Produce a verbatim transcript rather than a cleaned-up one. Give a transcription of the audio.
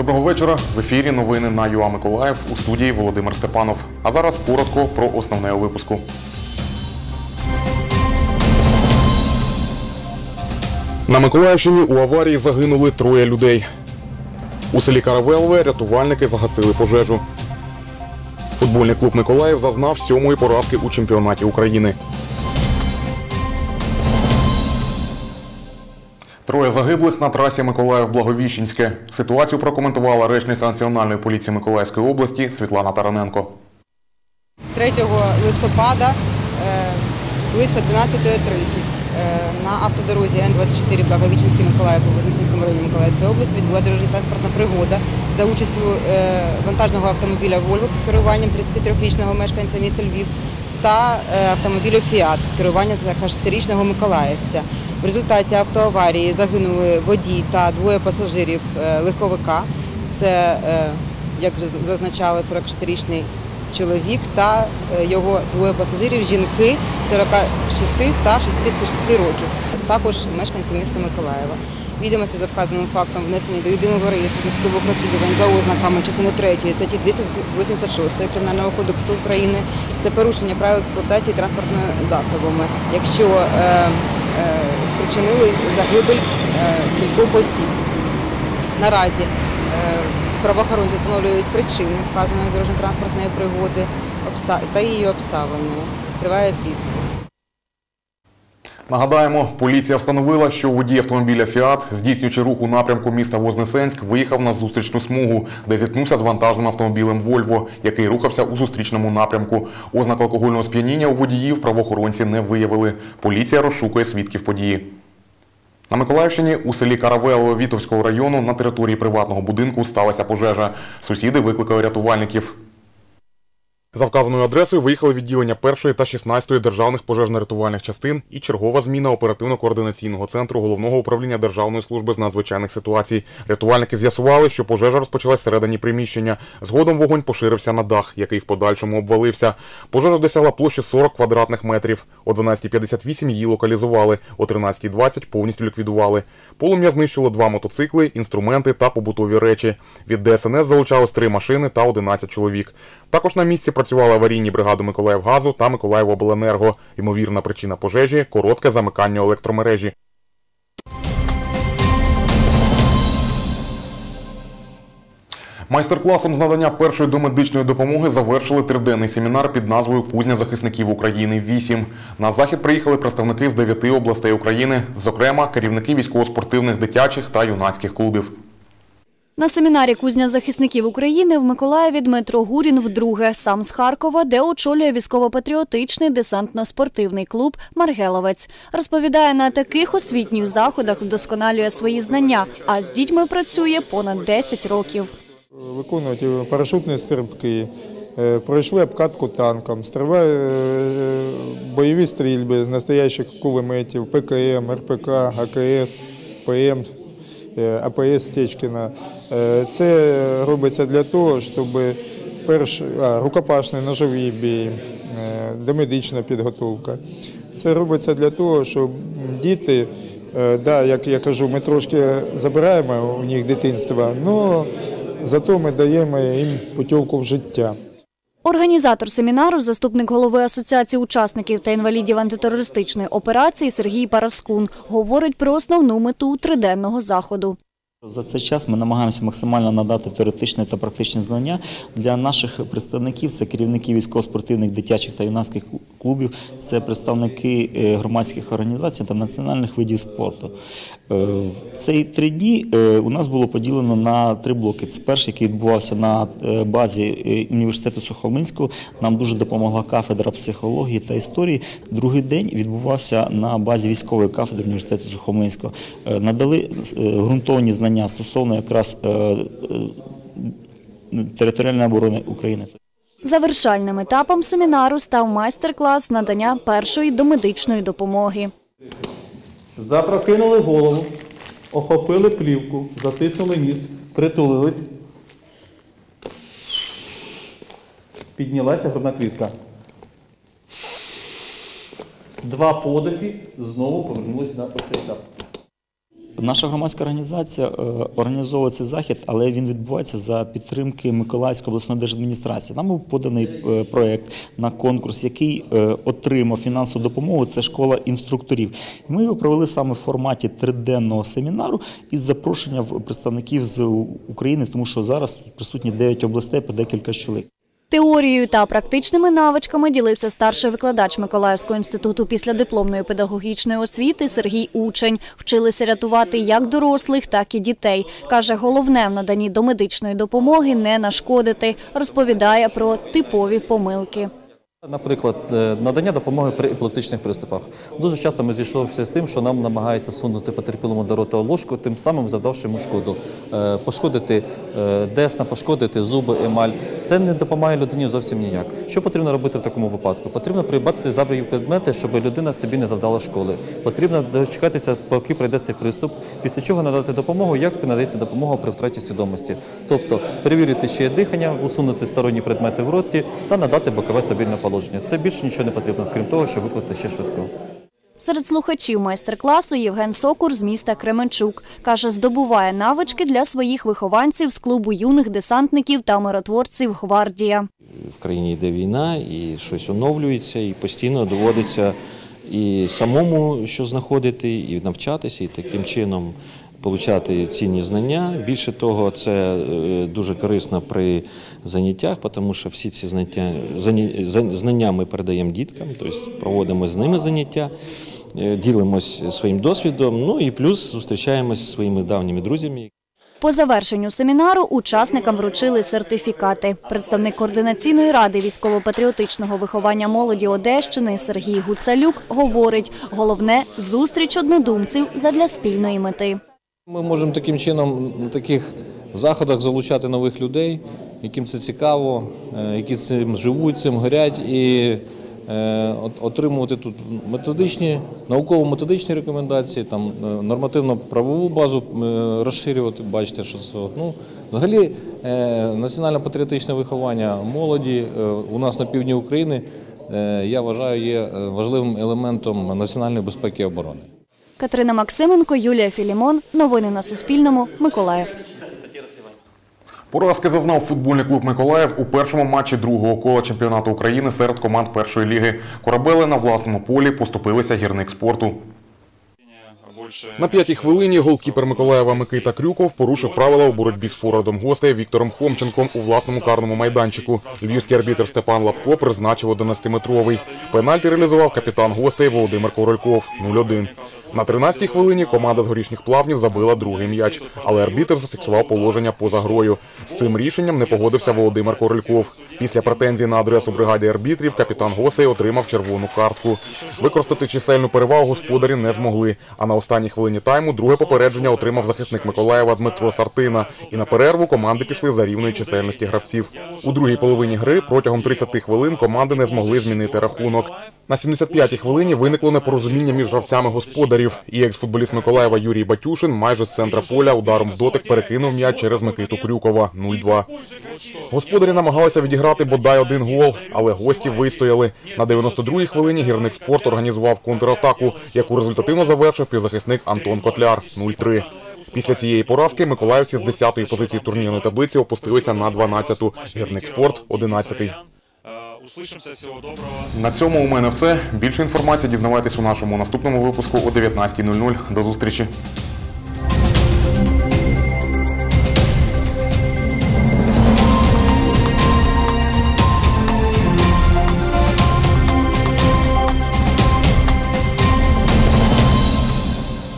Доброго вечора. В ефірі новини на ЮА Миколаїв, у студії Володимир Степанов. А зараз коротко про основне у випуску. На Миколаївщині у аварії загинули троє людей. У селі Каравелове рятувальники загасили пожежу. Футбольний клуб «Миколаїв» зазнав сьомої поразки у чемпіонаті України. Троє загиблих на трасі Миколаїв-Благовіщенське. Ситуацію прокоментувала речниця Національної поліції Миколаївської області Світлана Тараненко. третього листопада близько дванадцятої тридцять на автодорозі Н двадцять чотири Благовіщенський Миколаїв у Вознесенському районі Миколаївської області відбула дорожньо-транспортна пригода за участю вантажного автомобіля «Вольво» під керуванням тридцятитрирічного мешканця міста Львів та автомобілю «Фіат» під керуванням сорок шестирічного миколаївця. В результаті автоаварії загинули водій та двоє пасажирів легковика. Це, як вже зазначали, сорок шестирічний чоловік та його двоє пасажирів, жінки сорока шести та шістдесяти шести років, також мешканці міста Миколаєва. Відомості за вказаним фактом внесені до єдиного реєстру досудових розслідувань за ознаками частини третьої статті двісті вісімдесят шість Кримінального кодексу України. Це порушення правил експлуатації транспортними засобами, якщо е, е, спричинили загибель е, кількох осіб. Наразі е, правоохоронці встановлюють причини вказаної дорожньо-транспортної пригоди та її обставини. Триває слідство. Нагадаємо, поліція встановила, що водій автомобіля «Фіат», здійснюючи рух у напрямку міста Вознесенськ, виїхав на зустрічну смугу, де зіткнувся з вантажним автомобілем «Вольво», який рухався у зустрічному напрямку. Ознак алкогольного сп'яніння у водіїв правоохоронці не виявили. Поліція розшукує свідків події. На Миколаївщині у селі Каравелове Вітовського району на території приватного будинку сталася пожежа. Сусіди викликали рятувальників. За вказаною адресою виїхали відділення першої та шістнадцятої державних пожежно-рятувальних частин і чергова зміна оперативно-координаційного центру Головного управління Державної служби з надзвичайних ситуацій. Рятувальники з'ясували, що пожежа розпочалась всередині приміщення. Згодом вогонь поширився на дах, який в подальшому обвалився. Пожежа досягла площі сорок квадратних метрів. О дванадцятій п'ятдесят вісім її локалізували, о тринадцятій двадцять повністю ліквідували. Полум'я знищило два мотоцикли, інструменти та побутові речі. Від Де Ес Ен Ес залучалось три машини та одинадцять чоловік. Також на місці працювали аварійні бригади «Миколаївгазу» та «Миколаївобленерго». Ймовірна причина пожежі – коротке замикання електромережі. Майстер-класом з надання першої домедичної допомоги завершили триденний семінар під назвою «Кузня захисників України-вісім». На захід приїхали представники з дев'яти областей України, зокрема, керівники військово-спортивних дитячих та юнацьких клубів. На семінарі «Кузня захисників України» в Миколаєві Дмитро Гурін вдруге, сам з Харкова, де очолює військово-патріотичний десантно-спортивний клуб «Маргеловець». Розповідає, на таких освітніх заходах вдосконалює свої знання, а з дітьми працює понад десять років. Виконують парашутні стрибки, пройшли обкатку танком, бойові стрільби з настоящих кулеметів, Пе Ке Ем, Ер Пе Ка, Га Ке Ес, Пе Ем, А Пе Ес Стечкіна. Це робиться для того, щоб перш, а, рукопашний ножовий бій, домедична підготовка. Це робиться для того, щоб діти, да, як я кажу, ми трошки забираємо у них дитинство, але зато ми даємо їм путівку в життя. Організатор семінару, заступник голови Асоціації учасників та інвалідів антитерористичної операції Сергій Параскун, говорить про основну мету триденного заходу. За цей час ми намагаємося максимально надати теоретичні та практичні знання для наших представників. Це керівники військово-спортивних дитячих та юнацьких клубів, це представники громадських організацій та національних видів спорту. В ці три дні у нас було поділено на три блоки. Це перший, який відбувався на базі університету Сухомлинського. Нам дуже допомогла кафедра психології та історії. Другий день відбувався на базі військової кафедри університету Сухомлинського. Надали ґрунтовні знання стосовно якраз територіальної оборони України. Завершальним етапом семінару став майстер-клас надання першої домедичної допомоги. Запрокинули голову, охопили плівку, затиснули ніс, притулились, піднялася грудна клітка. Два подихи, знову повернулися на ось цей етап. Наша громадська організація е, організовує цей захід, але він відбувається за підтримки Миколаївської обласної держадміністрації. Нам був поданий е, проєкт на конкурс, який е, отримав фінансову допомогу. Це школа інструкторів. І ми його провели саме в форматі триденного семінару із запрошенням представників з України, тому що зараз присутні дев'ять областей по декілька чоловік. Теорією та практичними навичками ділився старший викладач Миколаївського інституту післядипломної педагогічної освіти Сергій Учень. Вчилися рятувати як дорослих, так і дітей. Каже, головне в наданні домедичної допомоги – не нашкодити. Розповідає про типові помилки. Наприклад, надання допомоги при епілептичних приступах. Дуже часто ми зійшлися з тим, що нам намагаються всунути потерпілому до рота ложку, тим самим завдавши йому шкоду. Пошкодити десна, пошкодити зуби, емаль. Це не допомагає людині зовсім ніяк. Що потрібно робити в такому випадку? Потрібно придбати забрані предмети, щоб людина собі не завдала школи. Потрібно дочекатися, поки пройде цей приступ, після чого надати допомогу, як надається допомога при втраті свідомості. Тобто перевірити ще дихання, усунути сторонні предмети в роті та надати бокове стабільне положення. Це більше нічого не потрібно, крім того, щоб викликати ще швидку. Серед слухачів майстер-класу Євген Сокур з міста Кременчук. Каже, здобуває навички для своїх вихованців з клубу юних десантників та миротворців «Гвардія». В країні йде війна, і щось оновлюється, і постійно доводиться і самому що знаходити, і навчатися, і таким чином отримати цінні знання. Більше того, це дуже корисно при заняттях, тому що всі ці знання, знання ми передаємо діткам, тобто проводимо з ними заняття, ділимося своїм досвідом, ну і плюс зустрічаємося зі своїми давніми друзями. По завершенню семінару учасникам вручили сертифікати. Представник Координаційної ради військово-патріотичного виховання молоді Одещини Сергій Гуцалюк говорить, головне – зустріч однодумців задля спільної мети. Ми можемо таким чином на таких заходах залучати нових людей, яким це цікаво, які цим живуть, цим горять, і отримувати тут методичні, науково-методичні рекомендації, там нормативно-правову базу розширювати, бачите, що це. Ну, взагалі, національно-патріотичне виховання молоді у нас на півдні України, я вважаю, є важливим елементом національної безпеки і оборони. Катерина Максименко, Юлія Філімон. Новини на Суспільному. Миколаїв. Поразки зазнав футбольний клуб «Миколаїв» у першому матчі другого кола чемпіонату України серед команд першої ліги. Корабели на власному полі поступилися «Гірник спорту». На п'ятій хвилині голкіпер Миколаєва Микита Крюков порушив правила у боротьбі з форвардом гостей Віктором Хомченком у власному карному майданчику. Львівський арбітр Степан Лапко призначив одинадцятиметровий. Пенальті реалізував капітан гостей Володимир Корольков – нуль один. На тринадцятій хвилині команда з Горішніх Плавнів забила другий м'яч, але арбітр зафіксував положення поза грою. З цим рішенням не погодився Володимир Корольков. Після претензій на адресу бригади арбітрів капітан гостей отримав червону картку. Використати чисельну перевагу господарі не змогли, а на останній хвилині тайму друге попередження отримав захисник Миколаєва Дмитро Сартина. І на перерву команди пішли за рівної чисельності гравців. У другій половині гри протягом тридцяти хвилин команди не змогли змінити рахунок. На сімдесят п'ятій хвилині виникло непорозуміння між гравцями господарів. І екс-футболіст Миколаєва Юрій Батюшин майже з центра поля ударом в дотик перекинув м'яч через Микиту Крюкова – нуль два. Господарі намагалися відіграти бодай один гол, але гості вистояли. На дев'яносто другій хвилині «Гірник спорт» організував контратаку, яку результативно завершив півзахисник Антон Котляр – нуль три. Після цієї поразки миколаївці з десятої позиції турнірної таблиці опустилися на дванадцяту, «Гірник спорт» – одинадцятий. На цьому у мене все. Більше інформації дізнавайтесь у нашому наступному випуску о дев'ятнадцятій нуль нуль. До зустрічі.